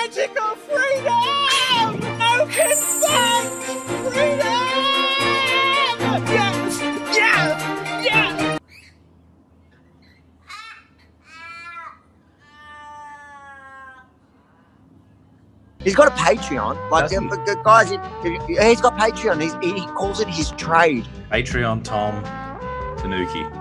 magical freedom! Open fight! Freedom! Yes! Yes! Yes! He's got a Patreon. Like, guys, he's got Patreon. He calls it his trade. Patreon Tom Tanuki.